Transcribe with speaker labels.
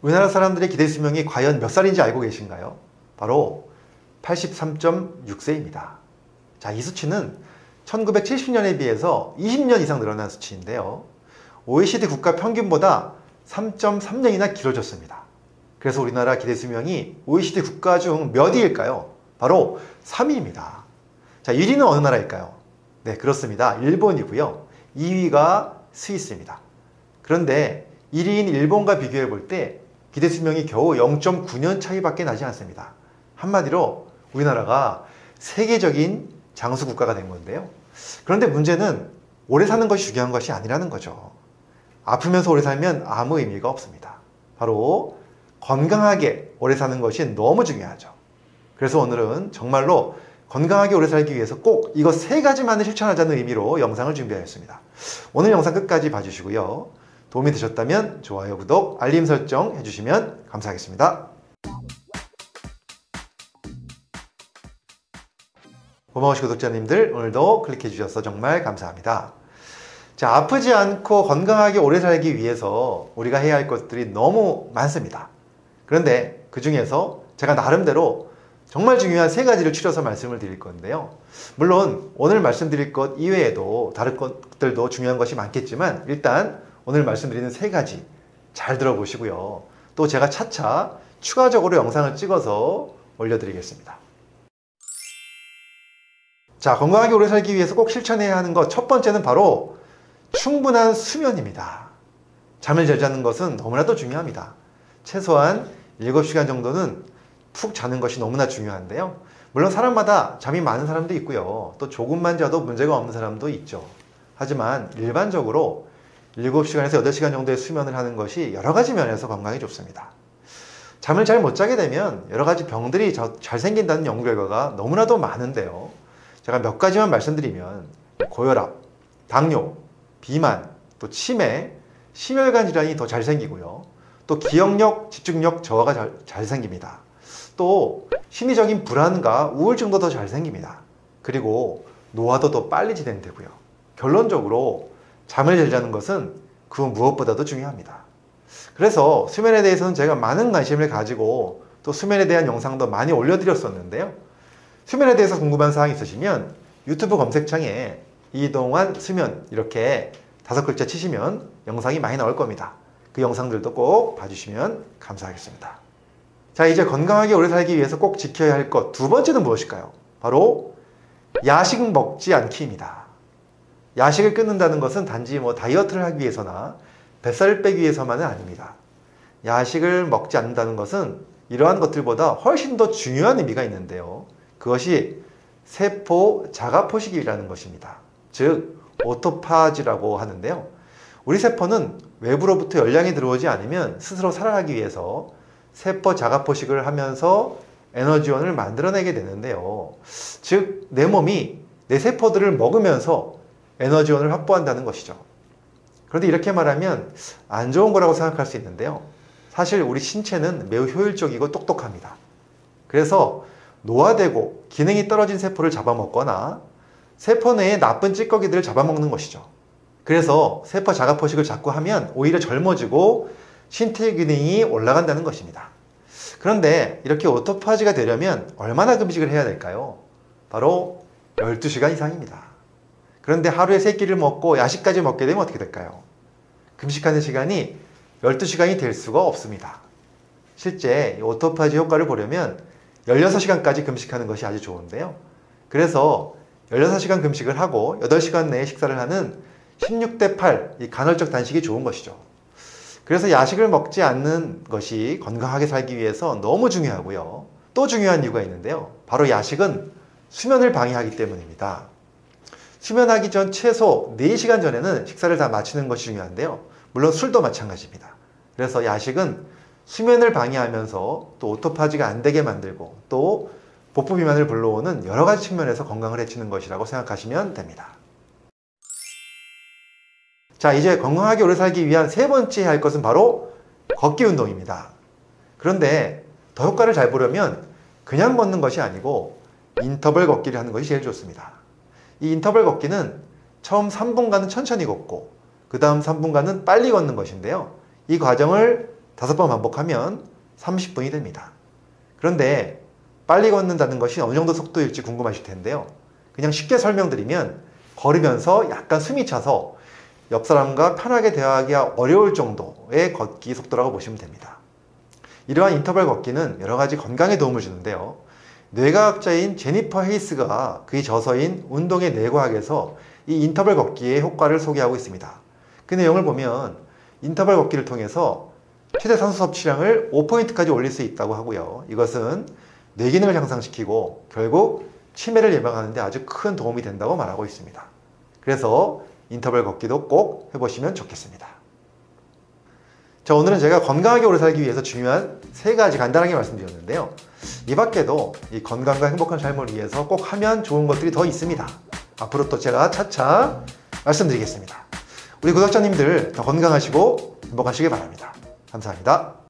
Speaker 1: 우리나라 사람들의 기대 수명이 과연 몇 살인지 알고 계신가요? 바로 83.6세입니다. 자, 이 수치는 1970년에 비해서 20년 이상 늘어난 수치인데요. OECD 국가 평균보다 3.3년이나 길어졌습니다. 그래서 우리나라 기대 수명이 OECD 국가 중 몇 위일까요? 바로 3위입니다. 자, 1위는 어느 나라일까요? 네, 그렇습니다. 일본이고요. 2위가 스위스입니다. 그런데 1위인 일본과 비교해 볼 때 기대 수명이 겨우 0.9년 차이밖에 나지 않습니다. 한마디로 우리나라가 세계적인 장수 국가가 된 건데요. 그런데 문제는 오래 사는 것이 중요한 것이 아니라는 거죠. 아프면서 오래 살면 아무 의미가 없습니다. 바로 건강하게 오래 사는 것이 너무 중요하죠. 그래서 오늘은 정말로 건강하게 오래 살기 위해서 꼭 이거 3가지만을 실천하자는 의미로 영상을 준비하였습니다. 오늘 영상 끝까지 봐주시고요. 도움이 되셨다면 좋아요, 구독, 알림 설정 해주시면 감사하겠습니다. 고마우신 구독자님들, 오늘도 클릭해 주셔서 정말 감사합니다. 자, 아프지 않고 건강하게 오래 살기 위해서 우리가 해야 할 것들이 너무 많습니다. 그런데 그 중에서 제가 나름대로 정말 중요한 3가지를 추려서 말씀을 드릴 건데요. 물론 오늘 말씀드릴 것 이외에도 다른 것들도 중요한 것이 많겠지만 일단 오늘 말씀드리는 3가지 잘 들어보시고요. 또 제가 차차 추가적으로 영상을 찍어서 올려드리겠습니다. 자, 건강하게 오래 살기 위해서 꼭 실천해야 하는 것 첫 번째는 바로 충분한 수면입니다. 잠을 잘 자는 것은 너무나도 중요합니다. 최소한 7시간 정도는 푹 자는 것이 너무나 중요한데요. 물론 사람마다 잠이 많은 사람도 있고요. 또 조금만 자도 문제가 없는 사람도 있죠. 하지만 일반적으로 7시간에서 8시간 정도의 수면을 하는 것이 여러 가지 면에서 건강에 좋습니다. 잠을 잘 못 자게 되면 여러 가지 병들이 잘 생긴다는 연구 결과가 너무나도 많은데요. 제가 몇 가지만 말씀드리면 고혈압, 당뇨, 비만, 또 치매, 심혈관 질환이 더 잘 생기고요. 또 기억력, 집중력 저하가 잘 생깁니다. 또 심리적인 불안과 우울증도 더 잘 생깁니다. 그리고 노화도 더 빨리 진행되고요. 결론적으로 잠을 잘 자는 것은 그 무엇보다도 중요합니다. 그래서 수면에 대해서는 제가 많은 관심을 가지고 또 수면에 대한 영상도 많이 올려드렸었는데요. 수면에 대해서 궁금한 사항이 있으시면 유튜브 검색창에 이동환 수면 이렇게 5글자 치시면 영상이 많이 나올 겁니다. 그 영상들도 꼭 봐주시면 감사하겠습니다. 자, 이제 건강하게 오래 살기 위해서 꼭 지켜야 할 것 두 번째는 무엇일까요? 바로 야식 먹지 않기입니다. 야식을 끊는다는 것은 단지 다이어트를 하기 위해서나 뱃살을 빼기 위해서만은 아닙니다. 야식을 먹지 않는다는 것은 이러한 것들보다 훨씬 더 중요한 의미가 있는데요. 그것이 세포 자가포식이라는 것입니다. 즉 오토파지라고 하는데요. 우리 세포는 외부로부터 열량이 들어오지 않으면 스스로 살아가기 위해서 세포 자가포식을 하면서 에너지원을 만들어내게 되는데요. 즉 내 몸이 내 세포들을 먹으면서 에너지원을 확보한다는 것이죠. 그런데 이렇게 말하면 안 좋은 거라고 생각할 수 있는데요. 사실 우리 신체는 매우 효율적이고 똑똑합니다. 그래서 노화되고 기능이 떨어진 세포를 잡아먹거나 세포 내의 나쁜 찌꺼기들을 잡아먹는 것이죠. 그래서 세포 자가포식을 자꾸 하면 오히려 젊어지고 신체 기능이 올라간다는 것입니다. 그런데 이렇게 오토파지가 되려면 얼마나 금식을 해야 될까요? 바로 12시간 이상입니다. 그런데 하루에 3끼를 먹고 야식까지 먹게 되면 어떻게 될까요? 금식하는 시간이 12시간이 될 수가 없습니다. 실제 오토파지 효과를 보려면 16시간까지 금식하는 것이 아주 좋은데요. 그래서 16시간 금식을 하고 8시간 내에 식사를 하는 16대 8, 이 간헐적 단식이 좋은 것이죠. 그래서 야식을 먹지 않는 것이 건강하게 살기 위해서 너무 중요하고요. 또 중요한 이유가 있는데요. 바로 야식은 수면을 방해하기 때문입니다. 수면하기 전 최소 4시간 전에는 식사를 다 마치는 것이 중요한데요. 물론 술도 마찬가지입니다. 그래서 야식은 수면을 방해하면서 또 오토파지가 안 되게 만들고 또 복부 비만을 불러오는 여러 가지 측면에서 건강을 해치는 것이라고 생각하시면 됩니다. 자, 이제 건강하게 오래 살기 위한 3번째 할 것은 바로 걷기 운동입니다. 그런데 더 효과를 잘 보려면 그냥 걷는 것이 아니고 인터벌 걷기를 하는 것이 제일 좋습니다. 이 인터벌 걷기는 처음 3분간은 천천히 걷고 그 다음 3분간은 빨리 걷는 것인데요. 이 과정을 5번 반복하면 30분이 됩니다. 그런데 빨리 걷는다는 것이 어느 정도 속도일지 궁금하실 텐데요. 그냥 쉽게 설명드리면 걸으면서 약간 숨이 차서 옆 사람과 편하게 대화하기가 어려울 정도의 걷기 속도라고 보시면 됩니다. 이러한 인터벌 걷기는 여러 가지 건강에 도움을 주는데요. 뇌과학자인 제니퍼 헤이스가 그의 저서인 운동의 뇌과학에서 이 인터벌 걷기의 효과를 소개하고 있습니다. 그 내용을 보면 인터벌 걷기를 통해서 최대 산소 섭취량을 5포인트까지 올릴 수 있다고 하고요. 이것은 뇌 기능을 향상시키고 결국 치매를 예방하는 데 아주 큰 도움이 된다고 말하고 있습니다. 그래서 인터벌 걷기도 꼭 해보시면 좋겠습니다. 자, 오늘은 제가 건강하게 오래 살기 위해서 중요한 3가지 간단하게 말씀드렸는데요. 이 밖에도 이 건강과 행복한 삶을 위해서 꼭 하면 좋은 것들이 더 있습니다. 앞으로 또 제가 차차 말씀드리겠습니다. 우리 구독자님들 더 건강하시고 행복하시길 바랍니다. 감사합니다.